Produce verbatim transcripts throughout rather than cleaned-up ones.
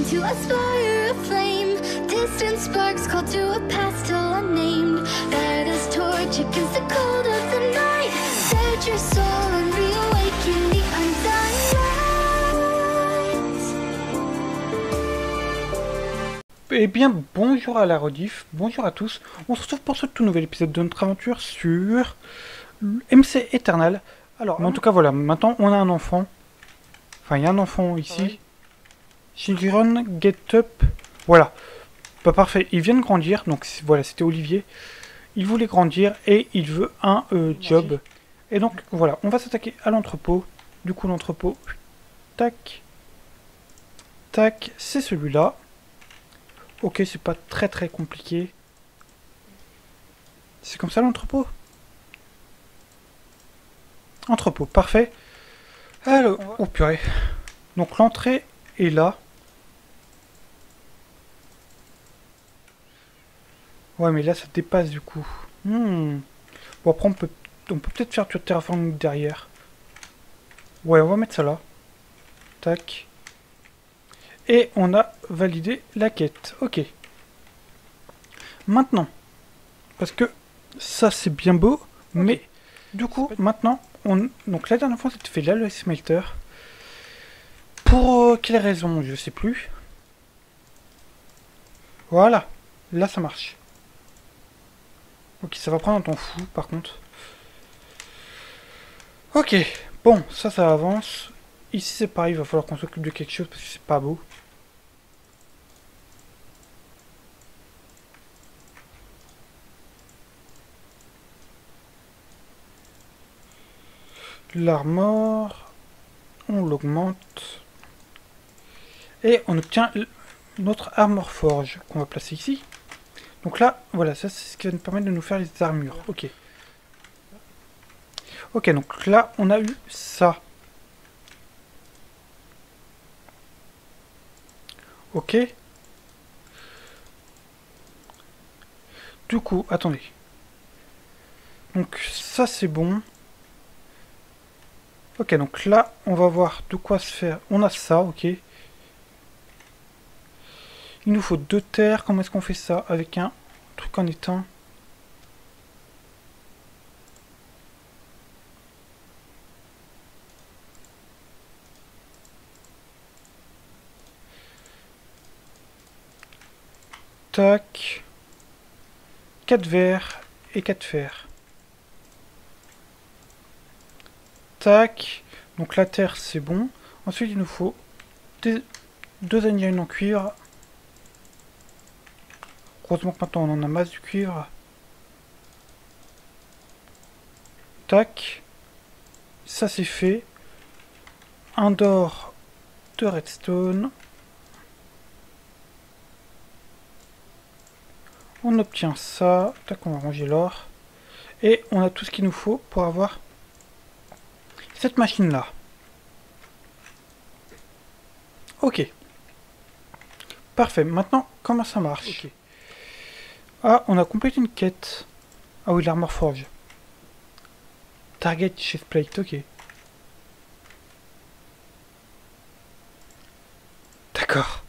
to aspire a flame. Distant sparks call to a past still unnamed. Light as torch against the cold of the night. Set your soul and reawaken the undying light. Eh bien, bonjour à la rediff, bonjour à tous. On se retrouve pour ce tout nouvel épisode de notre aventure sur M C Eternal. Alors, mais en tout cas, voilà, maintenant on a un enfant. Enfin, il y a un enfant ici. Oui. Children, get up. Voilà. Bah, parfait, il vient de grandir. Donc, voilà, c'était Olivier. Il voulait grandir et il veut un euh, job. Et donc, voilà, on va s'attaquer à l'entrepôt. Du coup, l'entrepôt, tac, tac, c'est celui-là. Ok, c'est pas très très compliqué. C'est comme ça l'entrepôt? Entrepôt, parfait. Alors, oh purée. Donc l'entrée est là. Ouais, mais là ça dépasse du coup. Hmm. Bon, après on peut on peut peut-être faire du terraforming derrière. Ouais, on va mettre ça là. Tac. Et on a validé la quête. Ok. Maintenant, parce que ça c'est bien beau, okay. Mais du coup, maintenant, on... donc la dernière fois c'était fait l'alloy smelter. Pour euh, quelle raison, je sais plus. Voilà, là ça marche. Ok, ça va prendre un temps fou par contre. Ok, bon, ça ça avance. Ici c'est pareil, il va falloir qu'on s'occupe de quelque chose parce que c'est pas beau. L'armor, on l'augmente. Et on obtient notre armor forge qu'on va placer ici. Donc là, voilà, ça c'est ce qui va nous permettre de nous faire les armures. Ok. Ok, donc là, on a eu ça. Ok. Du coup, attendez. Donc ça c'est bon. Ok, donc là, on va voir de quoi se faire. On a ça, ok. Il nous faut deux terres. Comment est-ce qu'on fait ça? Avec un truc en étain. Tac. quatre verres et quatre fers. Tac. Donc la terre, c'est bon. Ensuite, il nous faut des, deux anions en cuivre. Heureusement que maintenant on en a masse du cuivre. Tac. Ça c'est fait. Un d'or, de redstone. On obtient ça. Tac, on va ranger l'or. Et on a tout ce qu'il nous faut pour avoir cette machine là. Ok. Parfait. Maintenant, comment ça marche? Okay. Ah, on a complété une quête. Ah oui, l'armor forge. Target chest plate, ok. D'accord.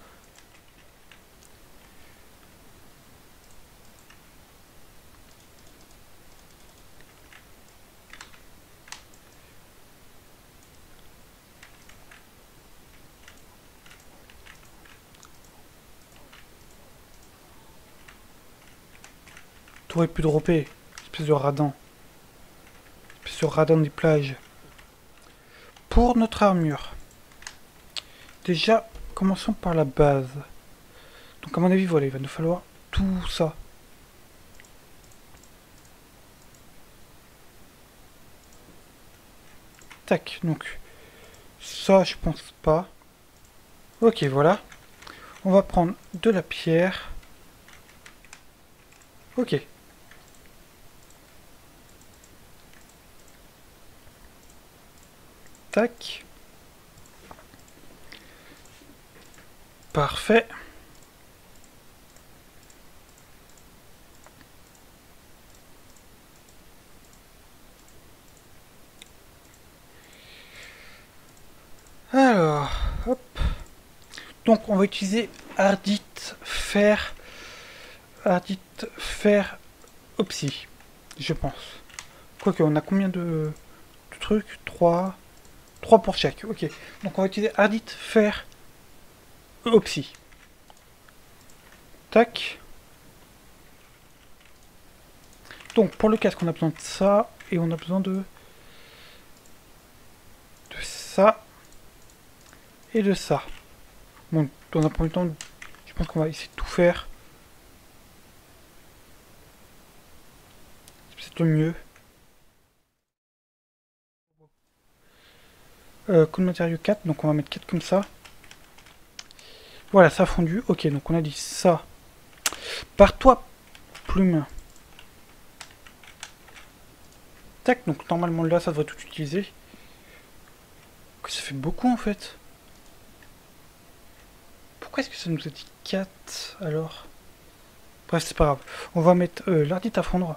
T'aurais pu dropper, espèce de radin. Espèce de radin des plages. Pour notre armure. Déjà, commençons par la base. Donc à mon avis, voilà, il va nous falloir tout ça. Tac, donc ça, je pense pas. Ok, voilà. On va prendre de la pierre. Ok. Tac. Parfait. Alors, hop. Donc on va utiliser Ardite, fer, Ardite, fer, Opsie, je pense. Quoique, on a combien de, de trucs? trois. trois pour chaque, ok. Donc on va utiliser Ardite, fer, Opsie. Tac. Donc pour le casque, on a besoin de ça, et on a besoin de... de ça, et de ça. Bon, dans un premier temps, je pense qu'on va essayer de tout faire. C'est peut-être le mieux. Euh, code matériau quatre, donc on va mettre quatre comme ça. Voilà, ça a fondu. Ok, donc on a dit ça. Par toi, plume. Tac, donc normalement là, ça devrait tout utiliser. Ça fait beaucoup en fait. Pourquoi est-ce que ça nous a dit quatre alors? Bref, c'est pas grave. On va mettre euh, l'ardite à fondre.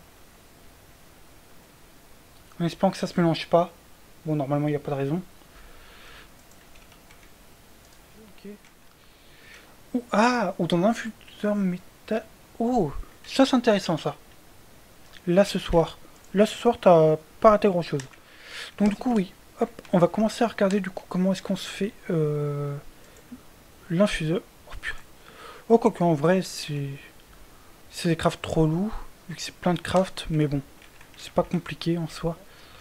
En espérant que ça se mélange pas. Bon, normalement, il n'y a pas de raison. Ok. Ou, ah, ou dans un infuseur métal. Oh, ça c'est intéressant ça. Là ce soir. Là ce soir, t'as pas raté grand chose. Donc du coup, oui. Hop, on va commencer à regarder du coup comment est-ce qu'on se fait euh, l'infuseur. Oh purée. Oh, quoi qu'en vrai, c'est. C'est des crafts trop loups, vu que c'est plein de crafts, mais bon, c'est pas compliqué en soi.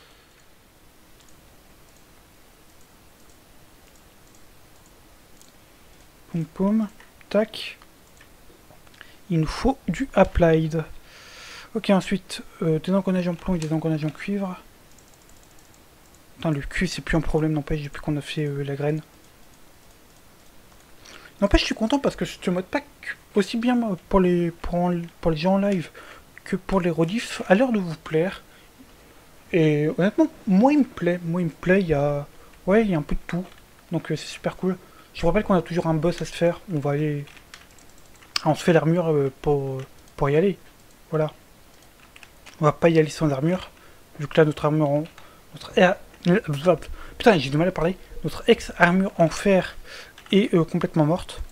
Poum poum, tac. Il nous faut du applied. Ok, ensuite, euh, des engrenages en plomb et des engrenages en cuivre. Putain, le cuivre c'est plus un problème, n'empêche, depuis qu'on a fait euh, la graine. N'empêche, je suis content parce que ce mode pack, aussi bien pour les, pour, pour les gens en live que pour les rediffs, a l'air de vous plaire. Et honnêtement, moi il me plaît. Moi il me plaît, il y a... Ouais, il y a un peu de tout. Donc euh, c'est super cool. Je vous rappelle qu'on a toujours un boss à se faire. On va aller... Ah, on se fait l'armure euh, pour, pour y aller. Voilà. On va pas y aller sans l'armure. Vu que là, notre armure en... Notre... Putain, j'ai du mal à parler. Notre ex-armure en fer est euh, complètement morte.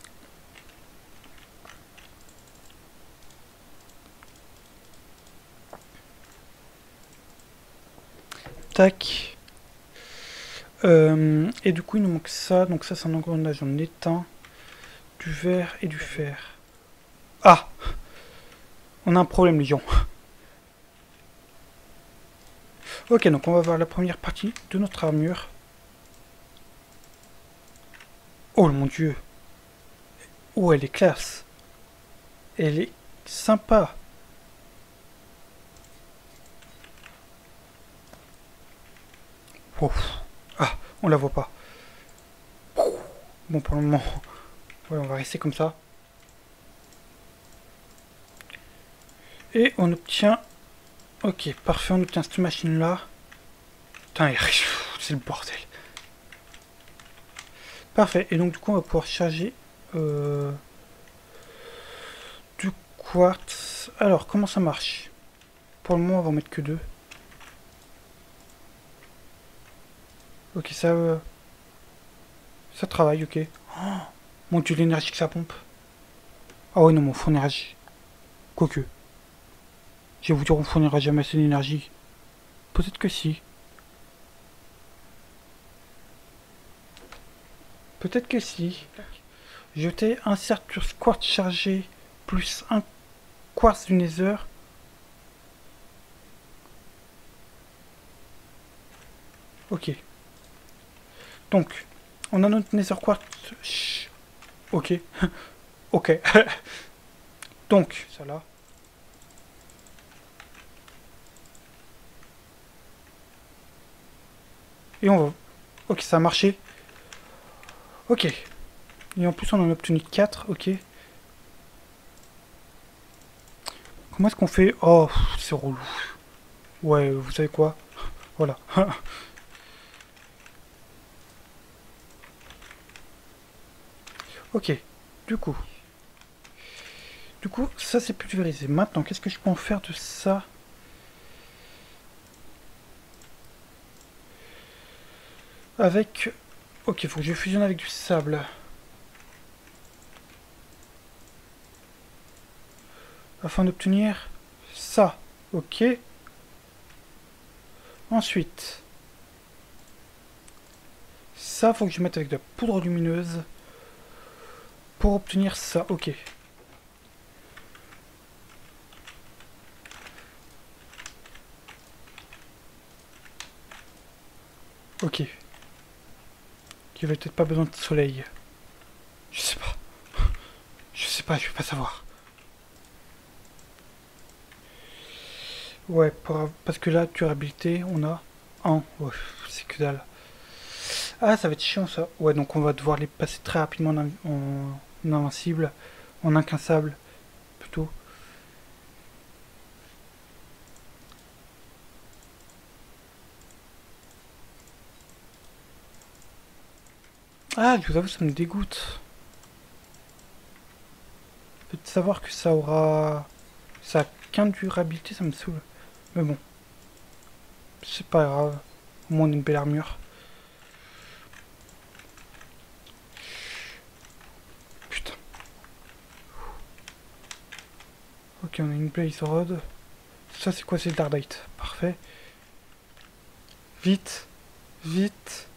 Tac. Euh, et du coup, il nous manque ça. Donc ça, c'est un engrenage en étain. Du verre et du fer. Ah! On a un problème, les gens. Ok, donc on va voir la première partie de notre armure. Oh mon dieu. Oh, elle est classe. Elle est sympa. Oh. Ah, on la voit pas. Bon, pour le moment, ouais, on va rester comme ça. Et on obtient... Ok, parfait, on obtient cette machine-là. Putain, c'est le bordel. Parfait, et donc du coup, on va pouvoir charger euh, du quartz. Alors, comment ça marche? Pour le moment, on va en mettre que deux. Ok, ça... Euh, ça travaille, ok. Oh, mon dieu, l'énergie que ça pompe. Ah ouais, non, mon fournira... Quoique. Je vais vous dire, on fournira jamais assez d'énergie. Peut-être que si. Peut-être que si. Jeter un cercle quartz chargé plus un quartz du nether. Ok. Donc, on a notre nether quartz. Chut. Ok. Ok. Donc, ça là. Et on va... Ok, ça a marché. Ok. Et en plus, on en a obtenu quatre. Ok. Comment est-ce qu'on fait? Oh, c'est relou. Ouais, vous savez quoi? Voilà. Ok. Du coup. Du coup, ça c'est pulvérisé. Maintenant, qu'est-ce que je peux en faire de ça? Avec... Ok, il faut que je fusionne avec du sable. afin d'obtenir ça. Ok. Ensuite, ça, faut que je mette avec de la poudre lumineuse pour obtenir ça. Ok. Ok. Il n'y avait peut-être pas besoin de soleil. Je sais pas. Je sais pas, je vais pas savoir. Ouais, pour, parce que là, durabilité, on a un. Ouais, c'est que dalle. Ah, ça va être chiant ça. Ouais, donc on va devoir les passer très rapidement en, en, en invincible. En incassable, plutôt. Ah, je vous avoue, ça me dégoûte. De savoir que ça aura... Ça a qu'un durabilité, ça me saoule. Mais bon. C'est pas grave. Au moins on a une belle armure. Putain. Ok, on a une Blaze Rod. Ça c'est quoi? C'est Dardite. Parfait. Vite. Vite.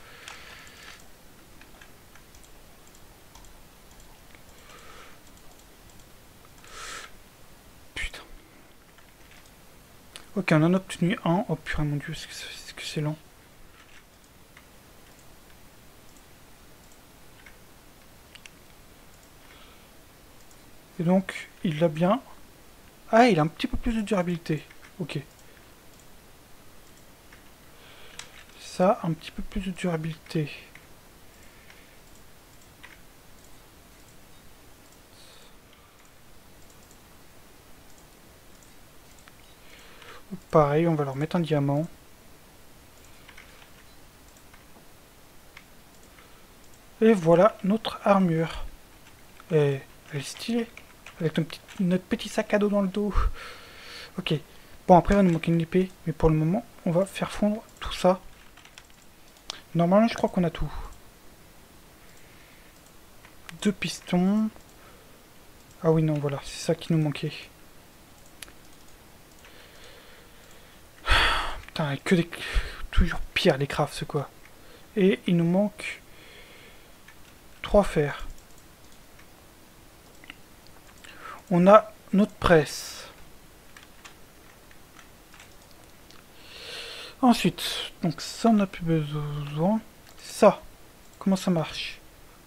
Putain. Ok, on en a obtenu un. Oh purée, mon dieu, c'est que c'est lent. Et donc, il a bien... Ah, il a un petit peu plus de durabilité. Ok. Ça, un petit peu plus de durabilité. Pareil, on va leur mettre un diamant. Et voilà notre armure. Et elle est stylée. Avec notre petit, notre petit sac à dos dans le dos. Ok. Bon, après, il va nous manquer une épée. Mais pour le moment, on va faire fondre tout ça. Normalement, je crois qu'on a tout. Deux pistons. Ah oui, non, voilà. C'est ça qui nous manquait. Putain, que des... Toujours pire, les crafts, quoi. Et il nous manque... trois fers. On a notre presse. Ensuite, donc ça on n'a plus besoin. Ça, comment ça marche?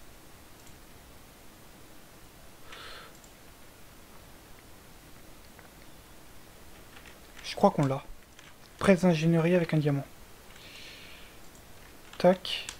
Je crois qu'on l'a. Presse d'ingénierie avec un diamant. Tac.